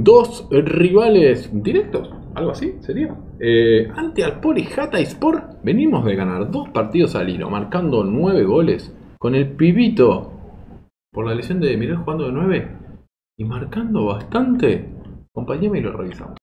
Dos rivales directos, algo así sería. Ante Alpor y Hatayspor, venimos de ganar 2 partidos al hilo, marcando 9 goles. Con el pibito, por la lesión de Miguel jugando de 9 y marcando bastante. Acompáñame y lo revisamos.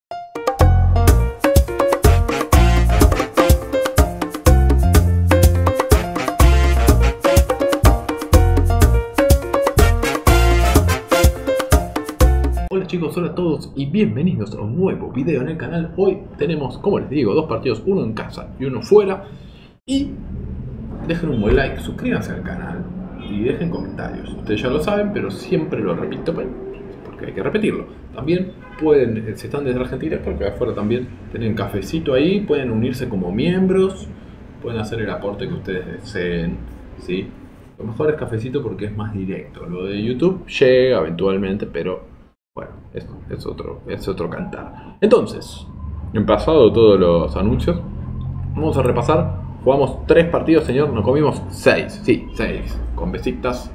Hola chicos, hola a todos y bienvenidos a un nuevo video en el canal. Hoy tenemos, como les digo, 2 partidos, uno en casa y uno fuera. Y dejen un buen like, suscríbanse al canal y dejen comentarios. Ustedes ya lo saben, pero siempre lo repito porque hay que repetirlo. También pueden, si están desde Argentina, porque afuera también tienen cafecito ahí, pueden unirse como miembros, pueden hacer el aporte que ustedes deseen, ¿sí? Lo mejor es cafecito porque es más directo. Lo de YouTube llega eventualmente, pero bueno, es otro cantar. Entonces, en pasado todos los anuncios, vamos a repasar. Jugamos 3 partidos, señor. Nos comimos 6. Sí, 6. Con besitas.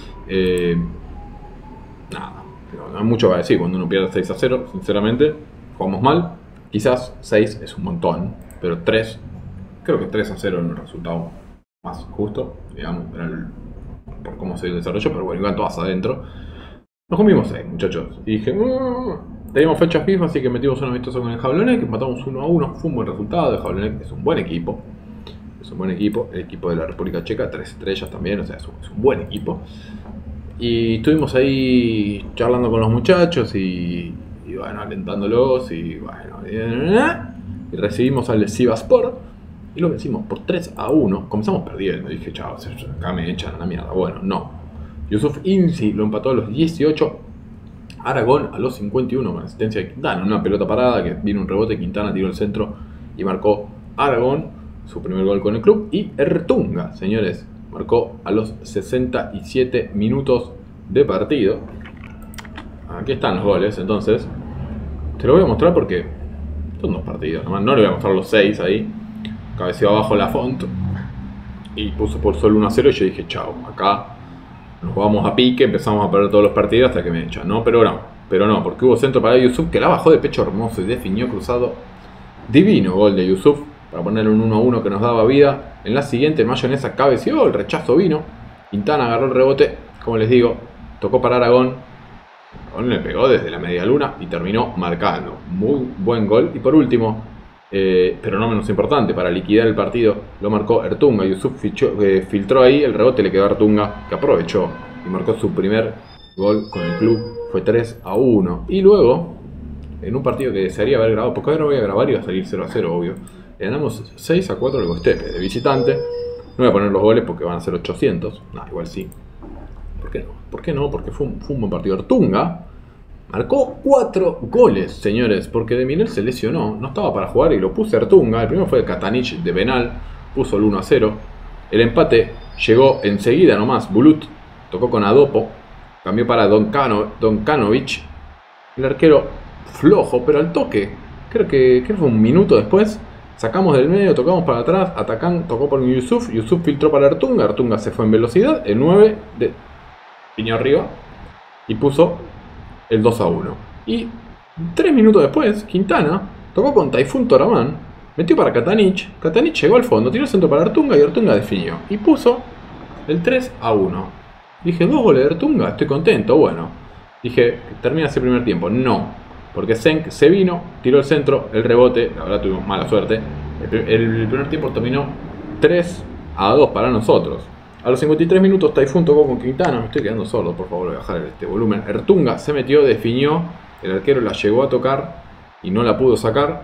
Nada. No hay mucho que decir cuando uno pierde 6-0. Sinceramente, jugamos mal. Quizás 6 es un montón. Pero 3, creo que 3-0 es un resultado más justo. Digamos, por cómo se desarrolló. Pero bueno, iban todas adentro. Nos comimos 6, muchachos. Y dije, teníamos fecha FIFA, así que metimos un amistoso con el Jablonec, empatamos 1-1. Fue un buen resultado. El Jablonec es un buen equipo. Es un buen equipo. El equipo de la República Checa, 3 estrellas también. O sea, es un buen equipo. Y estuvimos ahí charlando con los muchachos y bueno, alentándolos. Y bueno, y recibimos al Sivasspor y lo vencimos por 3-1. Comenzamos perdiendo. Dije, chao, acá me echan a la mierda. Bueno, no. Yusuf Insi lo empató a los 18. Aragón a los 51 con asistencia de Quintana. Una pelota parada que vino un rebote. Quintana tiró el centro y marcó Aragón su primer gol con el club. Y Ertunga, señores, marcó a los 67 minutos de partido. Aquí están los goles. Entonces, te lo voy a mostrar porque son 2 partidos. No le voy a mostrar los 6 ahí. Cabeceó abajo la font y puso por solo 1-0. Y yo dije, chao, acá nos jugamos a pique, empezamos a perder todos los partidos hasta que me echan, ¿no? Pero no, porque hubo centro para Yusuf que la bajó de pecho hermoso y definió cruzado. Divino gol de Yusuf para poner un 1-1 que nos daba vida. En la siguiente, Mayonesa cabeció, el rechazo vino. Quintana agarró el rebote, como les digo, tocó para Aragón. Aragón le pegó desde la media luna y terminó marcando. Muy buen gol. Y por último, pero no menos importante, para liquidar el partido lo marcó Ertunga. Yusuf filtró ahí, el rebote le quedó a Ertunga, que aprovechó y marcó su primer gol con el club. Fue 3-1. Y luego, en un partido que desearía haber grabado, porque ahora voy a grabar y va a salir 0-0, obvio, le ganamos 6-4 al Gostepe de visitante. No voy a poner los goles porque van a ser 800. No, igual sí. ¿Por qué no? ¿Por qué no? Porque fue un buen partido. Ertunga marcó 4 goles, señores, porque De Minel se lesionó, no estaba para jugar y lo puse a Ertunga. El primero fue de Katanich de penal, puso el 1-0. El empate llegó enseguida nomás. Bulut tocó con Adopo, cambió para Donkanovic. El arquero flojo, pero al toque, creo que fue un minuto después. Sacamos del medio, tocamos para atrás, Atacán tocó por Yusuf, Yusuf filtró para Ertunga, Ertunga se fue en velocidad, el 9 piñó arriba y puso el 2-1. Y 3 minutos después, Quintana tocó con Taifun Toraman, metió para Katanich. Katanich llegó al fondo, tiró el centro para Ertunga y Ertunga definió. Y puso el 3-1. Dije, 2 goles de Ertunga, estoy contento. Bueno, dije, termina ese primer tiempo. No, porque Senk se vino, tiró el centro, el rebote. La verdad tuvimos mala suerte. El primer tiempo terminó 3-2 para nosotros. A los 53 minutos Taifun tocó con Quintana. Me estoy quedando sordo, por favor, voy a bajar este volumen. Ertunga se metió, definió. El arquero la llegó a tocar y no la pudo sacar.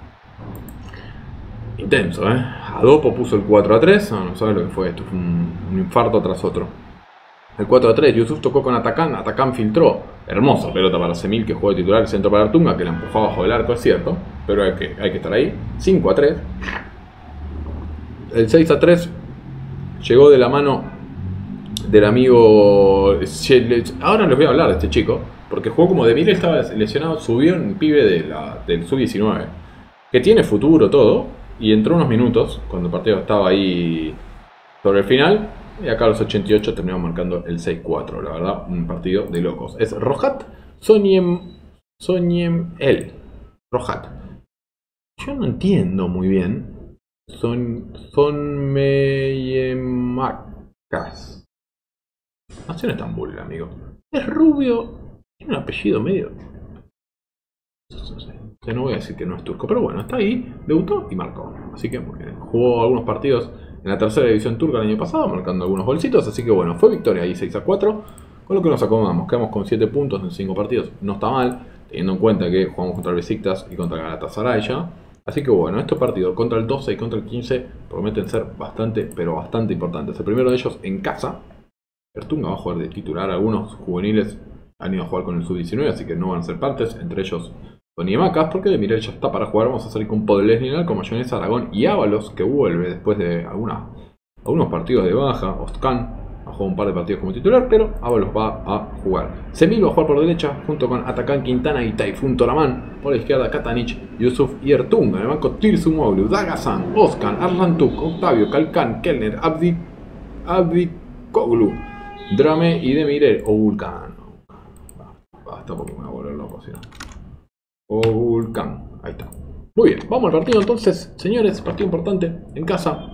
Intenso, ¿eh? Adopo puso el 4-3. No sabes lo que fue esto. Fue un infarto tras otro. El 4-3. Yusuf tocó con Atacán. Atacán filtró. Hermosa pelota para Semil, que jugó de titular. El centro para Ertunga, que la empujó abajo del arco, es cierto. Pero hay que estar ahí. 5-3. El 6-3. Llegó de la mano del amigo. Ahora les voy a hablar de este chico, porque jugó como De Miguel, estaba lesionado, subió un pibe del sub-19, que tiene futuro todo, y entró unos minutos, cuando el partido estaba ahí sobre el final, y acá a los 88 terminó marcando el 6-4, la verdad, un partido de locos. Es Rojat Soñem el. Rojat. Yo no entiendo muy bien. Son Meyemacas. Nació en Estambul, amigo. Es rubio. Tiene un apellido medio. No voy a decir que no es turco, pero bueno, está ahí, debutó y marcó. Así que jugó algunos partidos en la tercera división turca el año pasado, marcando algunos golcitos. Así que bueno, fue victoria ahí 6-4, con lo que nos acomodamos. Quedamos con 7 puntos en 5 partidos. No está mal, teniendo en cuenta que jugamos contra el Besiktas y contra el Galatasaray ya. Así que bueno, estos partidos contra el 12 y contra el 15 prometen ser bastante, pero bastante importantes. El primero de ellos en casa. Ertunga va a jugar de titular. Algunos juveniles han ido a jugar con el sub-19, así que no van a ser partes. Entre ellos Oniemacas, porque de Miral ya está para jugar. Vamos a salir con Podlesny, con Mayonesa, Aragón y Ábalos, que vuelve después de algunos partidos de baja. Ostkan ha jugado un par de partidos como titular, pero Ábalos va a jugar. Semil va a jugar por derecha, junto con Atakan Quintana y Taifun Toraman. Por la izquierda, Katanic, Yusuf y Ertunga. En el banco, Tirsumoğlu, Dagasan, Özkan, Arlantuk, Octavio, Kalkan, Kellner, Abdikoglu, Drame y Demire o Vulcan. Basta porque me voy a volver loco, ¿sí? O Vulcan, ahí está. Muy bien, vamos al partido entonces, señores. Partido importante en casa,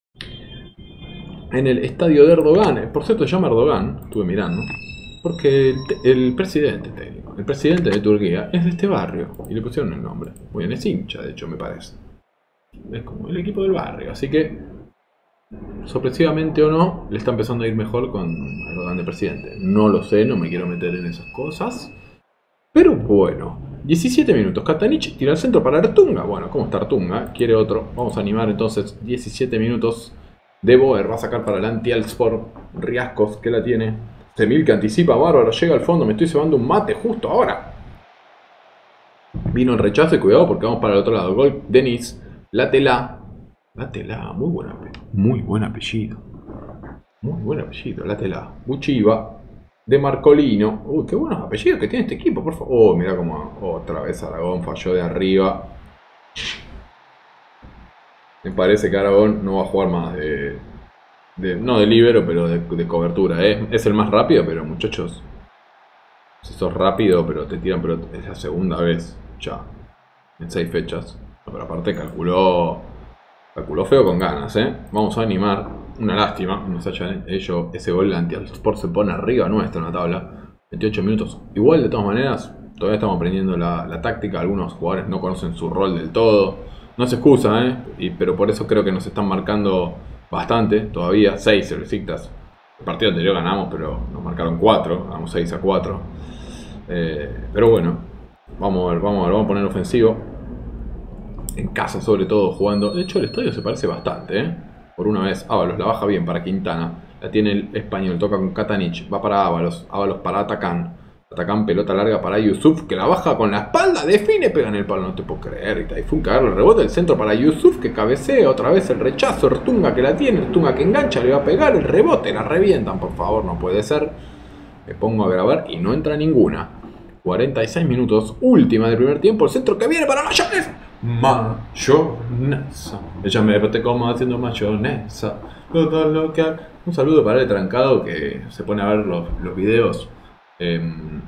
en el estadio de Erdogan. Por cierto, se llama Erdogan, estuve mirando, porque el presidente técnico, el presidente de Turquía, es de este barrio y le pusieron el nombre. Muy bien, es hincha, de hecho, me parece. Es como el equipo del barrio, así que, sorpresivamente o no, le está empezando a ir mejor con Erdogan de presidente. No lo sé, no me quiero meter en esas cosas. Pero bueno, 17 minutos. Katanic tira al centro para Ertunga. Bueno, ¿cómo está Ertunga? Quiere otro. Vamos a animar entonces 17 minutos. De Boer va a sacar para adelante al Sport. Riascos que la tiene. Semil que anticipa, bárbaro. Llega al fondo. Me estoy cebando un mate justo ahora. Vino el rechazo y cuidado porque vamos para el otro lado. Gol Denis. Latela. Latela. Muy buen apellido. Muy buen apellido. Muy buen apellido. Latela. Buchiva. De Marcolino. Uy, qué buenos apellidos que tiene este equipo, por favor. Oh, mirá como otra vez Aragón falló de arriba. Me parece que Aragón no va a jugar más no de líbero, pero de cobertura. Es el más rápido, pero muchachos, si sos rápido, pero te tiran, pero es la segunda vez ya en 6 fechas. Pero aparte calculó feo con ganas, Vamos a animar. Una lástima, nos hayan hecho ese gol. Anti-Sport se pone arriba nuestra en la tabla. 28 minutos. Igual, de todas maneras, todavía estamos aprendiendo la táctica. Algunos jugadores no conocen su rol del todo. No se excusa, pero por eso creo que nos están marcando bastante todavía. 6 el Besiktas. El partido anterior ganamos, pero nos marcaron 4. Ganamos 6-4. Pero bueno, vamos a poner ofensivo. En casa, sobre todo, jugando. De hecho, el estadio se parece bastante, Por una vez, Ábalos la baja bien para Quintana. La tiene el español, toca con Katanic. Va para Ábalos. Ábalos para Atakan. Atakan, pelota larga para Yusuf, que la baja con la espalda. Define, pega en el palo. No te puedo creer. Y Taifun cagarlo el rebote. El centro para Yusuf, que cabecea. Otra vez el rechazo. Ertunga que la tiene. Ertunga que engancha. Le va a pegar el rebote. La revientan, por favor. No puede ser. Me pongo a grabar y no entra ninguna. 46 minutos. Última del primer tiempo. El centro que viene para Mayonesa. Mayonesa. Ella me repite como haciendo mayonesa. Todo lo que... Un saludo para el trancado que se pone a ver los videos en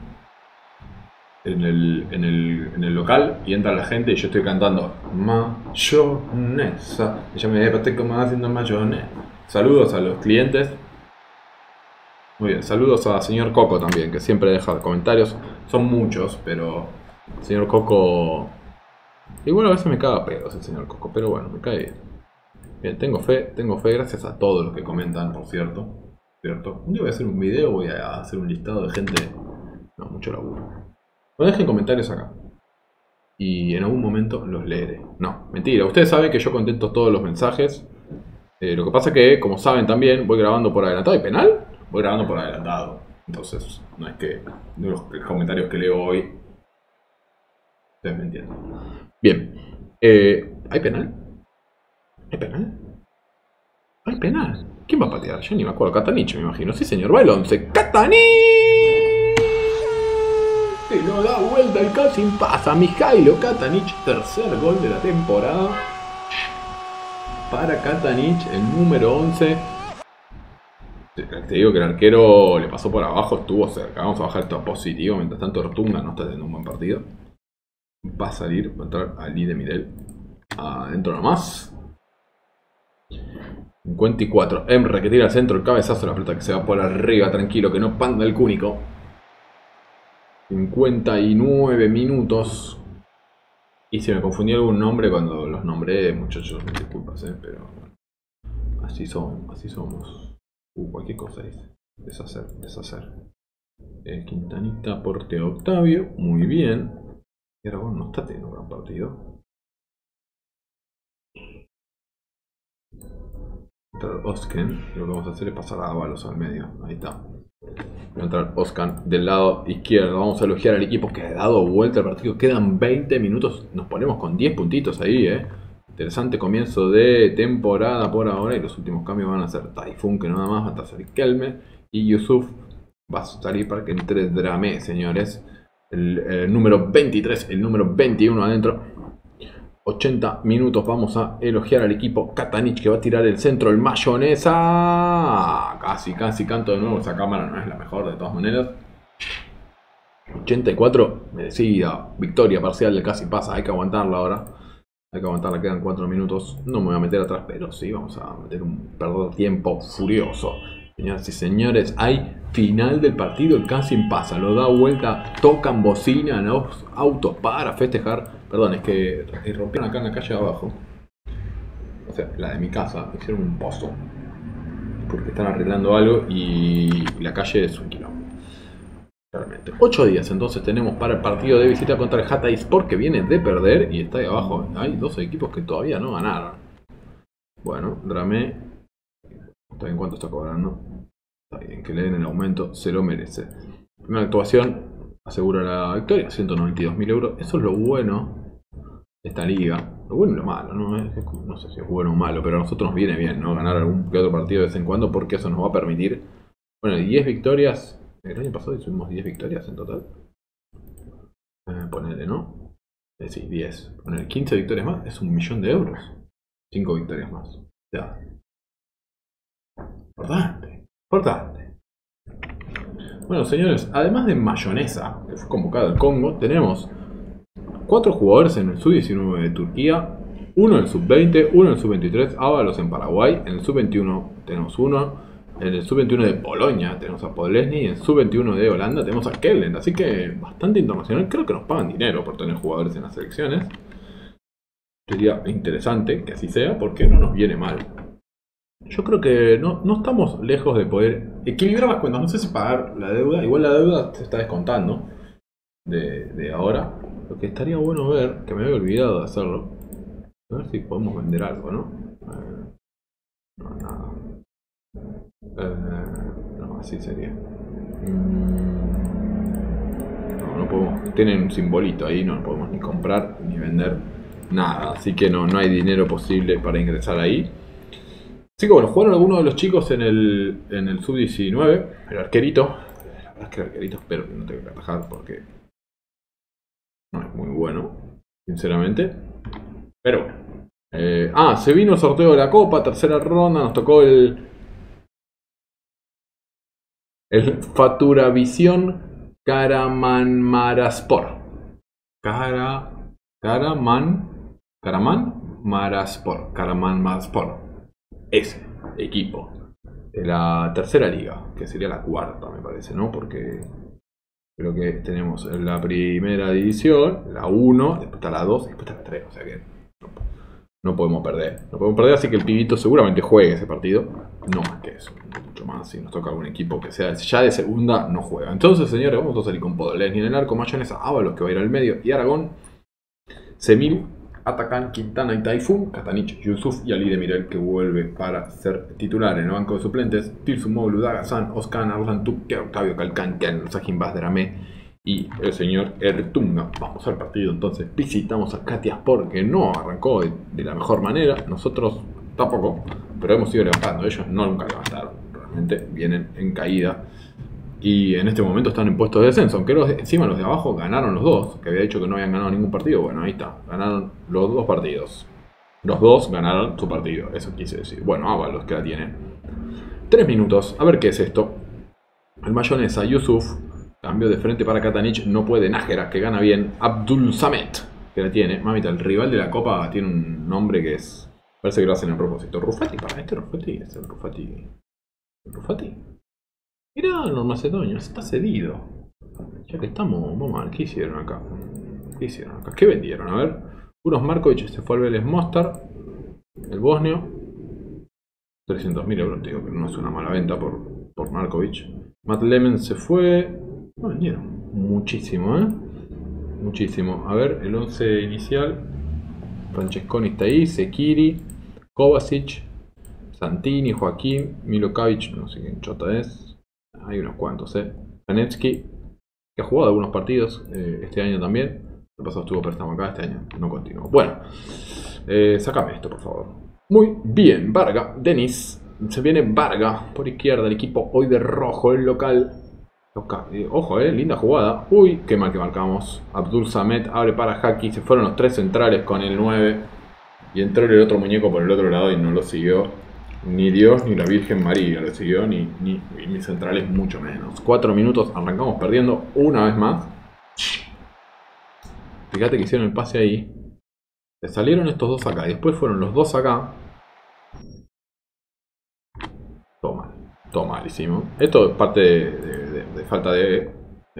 el local y entra la gente y yo estoy cantando mayonesa. Ella me repite como haciendo mayonesa. Saludos a los clientes. Muy bien, saludos a señor Coco también, que siempre deja comentarios. Son muchos, pero el señor Coco... Igual a veces me caga pedos el señor Coco, pero bueno, me cae bien. Bien, tengo fe gracias a todos los que comentan, por cierto. Un día voy a hacer un video, voy a hacer un listado de gente... No, mucho laburo. No dejen comentarios acá. Y en algún momento los leeré. No, mentira, ustedes saben que yo contesto todos los mensajes. Lo que pasa es que, como saben también, voy grabando por adelantado. ¿Y penal? Voy grabando por adelantado. Entonces, no es que los comentarios que leo hoy... Ustedes me entienden. Bien. ¿Hay penal? ¿Hay penal? ¿Hay penal? ¿Quién va a patear? Yo ni me acuerdo. Katanic, me imagino. Sí, señor. Va el 11. ¡Katanic! Se lo da vuelta el casting. Pasa Mijailo Katanic. Tercer gol de la temporada. Para Katanic, el número 11. Te digo que el arquero le pasó por abajo, estuvo cerca. Vamos a bajar esto a positivo. Mientras tanto, Ertunga no está teniendo un buen partido. Va a salir, va a entrar Ali de Mirel. Adentro nomás. 54. Emre que tira al centro, el cabezazo, la pelota que se va por arriba, tranquilo, que no panda el cúnico. 59 minutos. Y se me confundió algún nombre cuando los nombré, muchachos, disculpas, pero bueno. Así somos, así somos. Cualquier cosa dice. Deshacer. Quintanita, Porte, Octavio. Muy bien. Y Aragón no está teniendo un gran partido. Entrar Osken. Lo que vamos a hacer es pasar a Ábalos al medio. Ahí está. Va a entrar Oskan del lado izquierdo. Vamos a elogiar al equipo que ha dado vuelta al partido. Quedan 20 minutos. Nos ponemos con 10 puntitos ahí, Interesante comienzo de temporada por ahora. Y los últimos cambios van a ser Typhoon, que nada más va a salir Kelme. Y Yusuf va a salir para que entre Dramé, señores. El número 23, el número 21 adentro. 80 minutos. Vamos a elogiar al equipo. Katanich que va a tirar el centro. El mayonesa. Casi canto de nuevo. Esa cámara no es la mejor de todas maneras. 84. Merecida victoria parcial de Casi Pasa. Hay que aguantarla ahora. Hay que aguantarla. Quedan 4 minutos. No me voy a meter atrás, pero sí vamos a meter un perder tiempo furioso. Señoras y señores, hay final del partido. El Casi Pasa. Lo da vuelta. Tocan bocina en autos para festejar. Perdón, es que rompieron acá en la calle de abajo. O sea, la de mi casa. Hicieron un pozo. Porque están arreglando algo y la calle es un quilombo. Realmente. 8 días entonces tenemos para el partido de visita contra el Hatayspor, que viene de perder y está ahí abajo. Hay 2 equipos que todavía no ganaron. Bueno, Dramé. ¿Está bien cuánto está cobrando? Está bien, que le den el aumento, se lo merece. Primera actuación. Asegura la victoria, 192.000 euros. Eso es lo bueno de esta liga. Lo bueno y lo malo, ¿no? No sé si es bueno o malo, pero a nosotros nos viene bien, ¿no? Ganar algún que otro partido de vez en cuando, porque eso nos va a permitir. Bueno, 10 victorias. El año pasado hicimos 10 victorias en total. Ponele, ¿no? Sí, 10. Ponele 15 victorias más, es 1.000.000 de euros. 5 victorias más. O sea, importante. Bueno, señores, además de Mayonesa, que fue convocado al Congo, tenemos 4 jugadores en el Sub-19 de Turquía, 1 en el Sub-20, 1 en el Sub-23, Ábalos en Paraguay, en el Sub-21 tenemos 1, en el Sub-21 de Polonia tenemos a Podlesny, y en el Sub-21 de Holanda tenemos a Kellen, así que bastante internacional. Creo que nos pagan dinero por tener jugadores en las selecciones. Sería interesante que así sea, porque no nos viene mal. Yo creo que no estamos lejos de poder equilibrar las cuentas. No sé si pagar la deuda. Igual la deuda se está descontando de ahora. Lo que estaría bueno ver, que me había olvidado de hacerlo, a ver si podemos vender algo, ¿no? No, nada. No, así sería. No podemos. Tienen un simbolito ahí, no podemos ni comprar ni vender nada. Así que no hay dinero posible para ingresar ahí. Así que bueno, jugaron algunos de los chicos en el Sub-19, el arquerito. La verdad es que el arquerito espero que no tenga que atajar porque no es muy bueno, sinceramente. Pero bueno. Se vino el sorteo de la Copa, tercera ronda, nos tocó el Faturavisión Karamanmaraspor. Karamanmaraspor. Ese equipo de la tercera liga, que sería la cuarta, me parece, ¿no? Porque creo que tenemos la primera división, la 1, después está la 2 y después está la 3. O sea que no podemos perder. No podemos perder, así que el pibito seguramente juegue ese partido. No más que eso, mucho más. Si nos toca algún equipo que sea ya de segunda, no juega. Entonces, señores, vamos a salir con Podlesny en el arco, Mayonesa, Ábalos, que va a ir al medio, y Aragón, Semil, Atacan, Quintana y Typhoon, Katanich, Yusuf y Ali de Mirel, que vuelve para ser titular. En el banco de suplentes, Tirsumoğlu, Dagazan, Oskan, Arslan Tukke, Octavio Calcán, Ken, Sajin Dramé y el señor Ertunga. Vamos al partido entonces. Visitamos a Katyaspor, que no arrancó de la mejor manera. Nosotros tampoco, pero hemos ido levantando. Ellos nunca levantaron, realmente vienen en caída. Y en este momento están en puestos de descenso. Aunque encima los de abajo ganaron los dos. Que había dicho que no habían ganado ningún partido. Bueno, ahí está. Ganaron los 2 partidos. Los 2 ganaron su partido. Eso quise decir. Bueno, Ábalos que la tiene 3 minutos. A ver qué es esto. El mayonesa, Yusuf. Cambio de frente para Katanich. No puede. Nájera, que gana bien. Abdul Samet, que la tiene. Mamita, el rival de la copa tiene un nombre que es... Parece que lo hacen a propósito. Rufati, para este Rufati. Es el Rufati. ¿Rufati? Mirá, Normacedonio, está cedido. Ya que estamos, vamos a ver, ¿qué hicieron acá? ¿Qué hicieron acá? ¿Qué vendieron? A ver. Unos Markovic se fue al Vélez Mostar. El bosnio. 300.000 euros, te digo que no es una mala venta por Markovic. Matt Lemon se fue. No vendieron muchísimo, muchísimo. A ver, el 11 inicial. Francesconi está ahí, Sekiri, Kovacic, Santini, Joaquín, Milokavic, no sé quién chota es. Hay unos cuantos, Panetsky, que ha jugado algunos partidos este año también. El pasado estuvo préstamo acá, este año no continuó. Bueno, sácame esto, por favor. Muy bien, Varga, Denis. Se viene Varga por izquierda, el equipo hoy de rojo, el local. Ojo, linda jugada. Uy, qué mal que marcamos. Abdul Samet abre para Haki. Se fueron los 3 centrales con el 9. Y entró el otro muñeco por el otro lado y no lo siguió. Ni Dios ni la Virgen María lo siguió. Ni mis centrales mucho menos. 4 minutos, arrancamos perdiendo una vez más. Fíjate que hicieron el pase ahí. Le salieron estos dos acá. Y después fueron los dos acá. Toma. Todo malísimo. Esto es parte de falta de...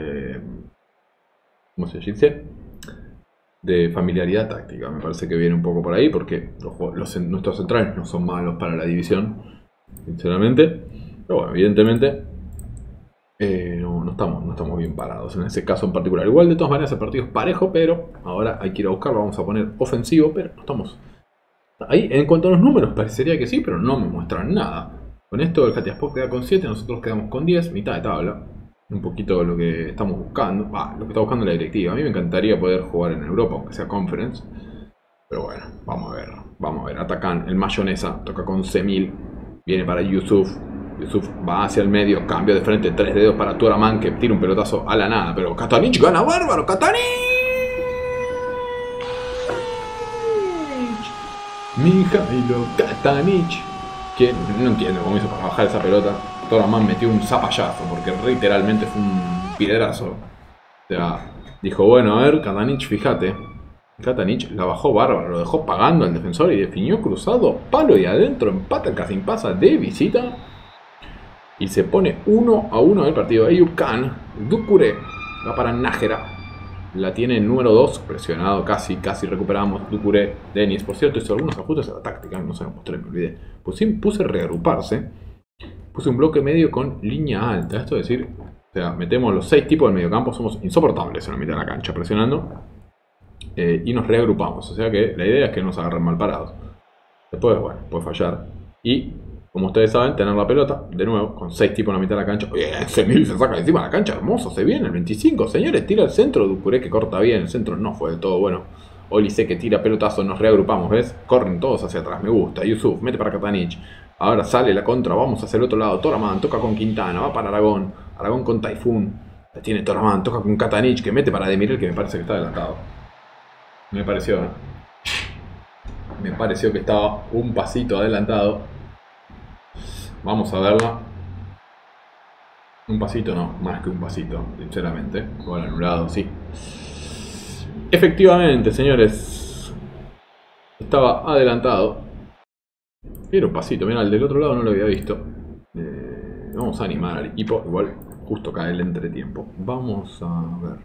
¿cómo se dice? De familiaridad táctica. Me parece que viene un poco por ahí porque nuestros centrales no son malos para la división, sinceramente. Pero bueno, evidentemente no estamos bien parados en ese caso en particular. Igual de todas maneras el partido es parejo, pero ahora hay que ir a buscarlo. Vamos a poner ofensivo, pero no estamos... Ahí en cuanto a los números parecería que sí, pero no me muestran nada. Con esto el Hatiaspor queda con 7, nosotros quedamos con 10, mitad de tabla. Un poquito lo que estamos buscando, lo que está buscando la directiva. A mí me encantaría poder jugar en Europa, aunque sea Conference. Pero bueno, vamos a ver. Atacan el mayonesa, toca con Semil. Viene para Yusuf. Yusuf va hacia el medio, cambio de frente, 3 dedos para Turaman, que tira un pelotazo a la nada. Pero Katanich gana bárbaro, Katanich. Mijailo Katanich. Que no entiendo cómo hizo para bajar esa pelota. Toraman metió un zapallazo porque literalmente fue un piedrazo. O sea, dijo, bueno, a ver, Katanich, fíjate. Katanich la bajó bárbaro, lo dejó pagando al defensor y definió cruzado, palo y adentro, empata el Kazim pasa de visita. Y se pone 1-1 el partido. Eyüp Khan, Doucouré, va para Nájera. La tiene el número 2, presionado casi recuperamos. Doucouré, Denis, por cierto, hizo algunos ajustes a la táctica, no se lo mostré, me olvidé. Puse reagruparse, puse un bloque medio con línea alta, esto es decir, o sea, metemos los 6 tipos del mediocampo, somos insoportables en la mitad de la cancha, presionando, y nos reagrupamos, o sea que la idea es que no nos agarren mal parados. Después, bueno, puede fallar, y como ustedes saben, tener la pelota, de nuevo, con 6 tipos en la mitad de la cancha. Oye, Semil se saca de encima de la cancha, hermoso, se viene el 25, señores, tira el centro, Doucouré que corta bien, el centro no fue del todo bueno. Olise que tira pelotazo, nos reagrupamos, ¿ves? Corren todos hacia atrás, me gusta. Yusuf, mete para Katanich. Ahora sale la contra, vamos hacia el otro lado. Toraman, toca con Quintana, va para Aragón. Aragón con Taifun. La tiene Toraman, toca con Katanich, que mete para Demirel, que me parece que está adelantado. Me pareció, Me pareció que estaba un pasito adelantado. Vamos a verla. Un pasito no, más que un pasito, sinceramente. Gol anulado, sí. Efectivamente, señores. Estaba adelantado. Era un pasito, mira, el del otro lado no lo había visto. Vamos a animar al equipo. Igual justo cae el entretiempo. Vamos a ver.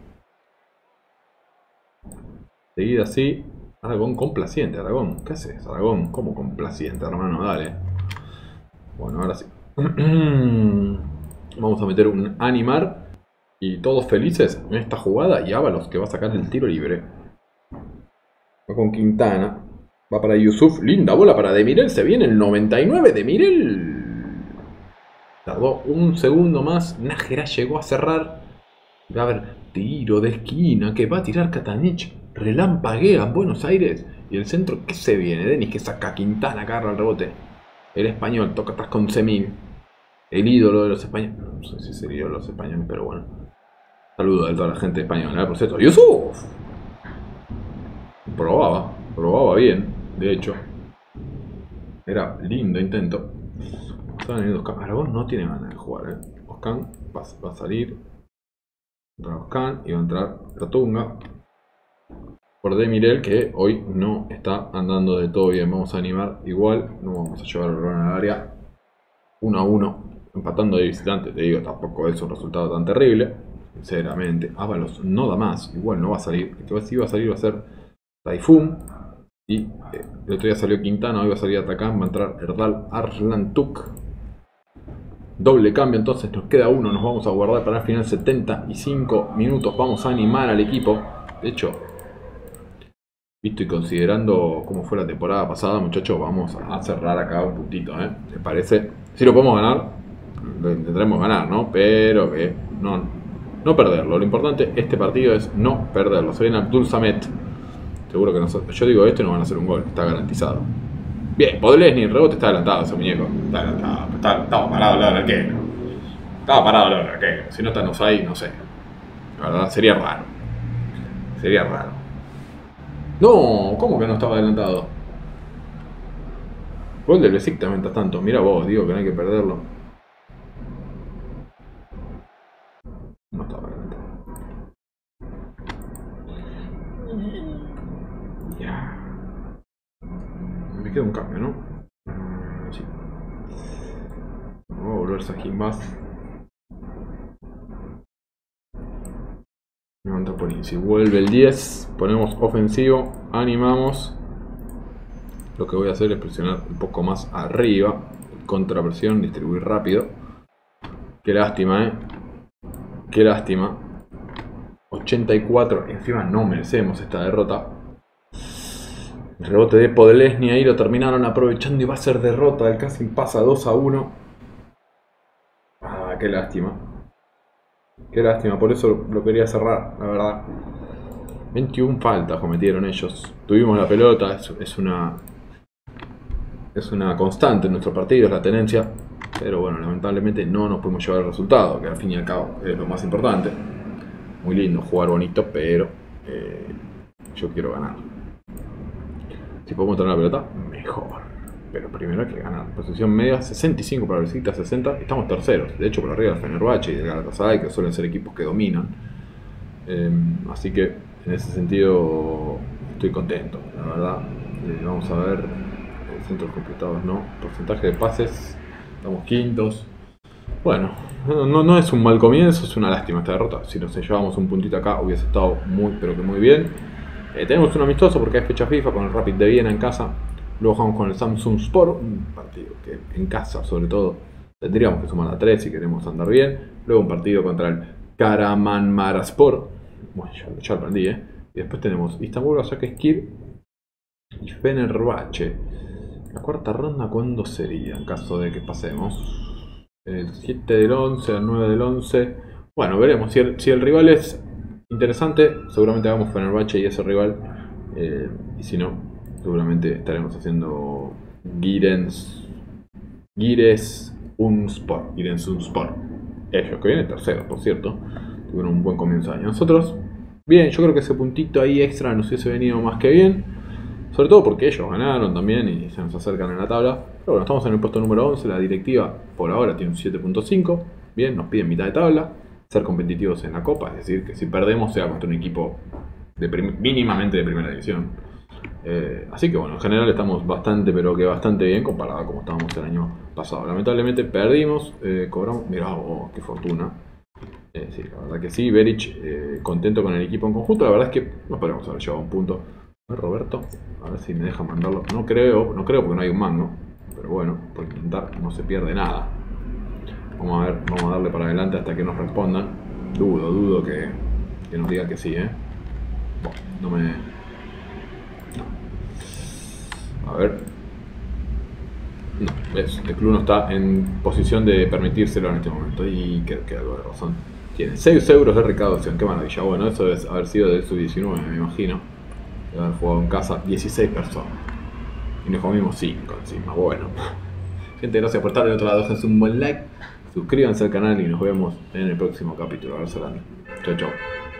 Seguida así. Aragón complaciente, Aragón. ¿Qué haces, Aragón? ¿Cómo complaciente, hermano? Dale. Bueno, ahora sí. Vamos a meter un animar. Y todos felices en esta jugada. Y Ábalos que va a sacar el tiro libre. Va con Quintana. Va para Yusuf. Linda bola para Demirel. Se viene el 99. Demirel. Tardó un segundo más. Nájera llegó a cerrar. Va a haber tiro de esquina que va a tirar Katanich. Relampaguea en Buenos Aires. Y el centro, ¿qué se viene? Denis que saca Quintana, agarra el rebote. El español toca atrás con Semil. El ídolo de los españoles. No sé si es el ídolo de los españoles, pero bueno. Saludos a toda la gente española, por cierto. ¡Yusuf! Probaba bien, de hecho. Era lindo intento. Están veniendo Oscan. Aragón no tiene ganas de jugar, Oscan va a salir. Entra Oscan y va a entrar Rotunga. Por Demirel, que hoy no está andando de todo bien. Vamos a animar igual. No vamos a llevar el balón al área. 1-1. Empatando de visitante. Te digo, tampoco es un resultado tan terrible. Sinceramente. Ábalos no da más. Igual no va a salir. El que sí va a salir va a ser Taifun. Y el otro día salió Quintana. Hoy va a salir Atacán. Va a entrar Erdal Arlantuk. Doble cambio, entonces nos queda uno. Nos vamos a guardar para el final. 75 minutos. Vamos a animar al equipo. De hecho, visto y considerando cómo fue la temporada pasada, muchachos, vamos a cerrar acá un puntito, ¿Me parece? Si lo podemos ganar, lo intentaremos ganar, ¿no? Pero que no perderlo. Lo importante este partido es no perderlo. Se viene Abdul Samet. Seguro que nosotros, yo digo esto y no van a hacer un gol. Está garantizado. Bien, Podlesny, el rebote está adelantado ese muñeco. Está adelantado. Estaba parado al lado del arquero. Estaba parado al lado del arquero. Si no está Nosai, no sé. La verdad, sería raro. Sería raro. No, ¿cómo que no estaba adelantado? Gol del Besiktas mientras tanto. Mira vos, digo que no hay que perderlo. No estaba adelantado. Ya. Me queda un cambio, ¿no? Sí. Vamos a volver a Jimbas. Levanta por si vuelve el 10. Ponemos ofensivo. Animamos. Lo que voy a hacer es presionar un poco más arriba. Contrapresión, distribuir rápido. Qué lástima, Qué lástima. 84. Encima no merecemos esta derrota. El rebote de Podlesny ahí lo terminaron aprovechando y va a ser derrota. El Cassim pasa 2-1. Ah, qué lástima. Qué lástima, por eso lo quería cerrar, la verdad. 21 faltas cometieron ellos. Tuvimos la pelota, es una constante en nuestro partido, es la tenencia. Pero bueno, lamentablemente no nos pudimos llevar el resultado, que al fin y al cabo es lo más importante. Muy lindo jugar bonito, pero yo quiero ganar. Si podemos tener la pelota, mejor. Pero primero hay que ganar. Posición media, 65 para Besiktas, 60. Estamos terceros. De hecho, por arriba del Fenerbahce y del Galatasaray, que suelen ser equipos que dominan. Así que, en ese sentido, estoy contento. La verdad, vamos a ver. Centros completados, no. Porcentaje de pases, estamos quintos. Bueno, no es un mal comienzo, es una lástima esta derrota. Si nos llevábamos un puntito acá, hubiese estado muy, pero que muy bien. Tenemos un amistoso porque hay fecha FIFA con el Rapid de Viena en casa. Luego jugamos con el Samsung Sport, un partido que en casa sobre todo tendríamos que sumar a 3 si queremos andar bien. Luego un partido contra el Kahramanmaraspor. Bueno, ya lo aprendí, Y después tenemos Istanbul, Başakşehir y Fenerbahce. La cuarta ronda, ¿cuándo sería? En caso de que pasemos. El 7 del 11, el 9 del 11. Bueno, veremos. Si el rival es interesante, seguramente hagamos Fenerbahce y ese rival. Y si no, seguramente estaremos haciendo Giresunspor. Ellos, que vienen terceros, por cierto. Tuvieron un buen comienzo de año. Nosotros, bien, yo creo que ese puntito ahí extra nos hubiese venido más que bien. Sobre todo porque ellos ganaron también y se nos acercan en la tabla. Pero bueno, estamos en el puesto número 11. La directiva por ahora tiene un 7.5. Bien, nos piden mitad de tabla. Ser competitivos en la Copa, es decir, que si perdemos sea contra un equipo mínimamente de primera división. Así que bueno, en general estamos bastante, pero que bastante bien comparado a como estábamos el año pasado. Lamentablemente perdimos, cobramos, mirá, qué fortuna. Sí, la verdad que sí, Beric contento con el equipo en conjunto. La verdad es que nos podemos haber llevado un punto. Roberto, a ver si me deja mandarlo. No creo porque no hay un mango. Pero bueno, por intentar no se pierde nada. Vamos a ver, vamos a darle para adelante hasta que nos respondan. Dudo que nos digan que sí, Bueno, no me... No. A ver. No, ves, el club no está en posición de permitírselo en este momento. Y creo que algo de razón tiene. 6 euros de recaudación, qué maravilla. Bueno, eso debe haber sido de su 19, me imagino. Debe haber jugado en casa 16 personas. Y nos comimos 5 encima. Bueno. Gente, gracias por estar del otro lado. Dejen un buen like. Suscríbanse al canal y nos vemos en el próximo capítulo. Abrazo grande. Chau, chau.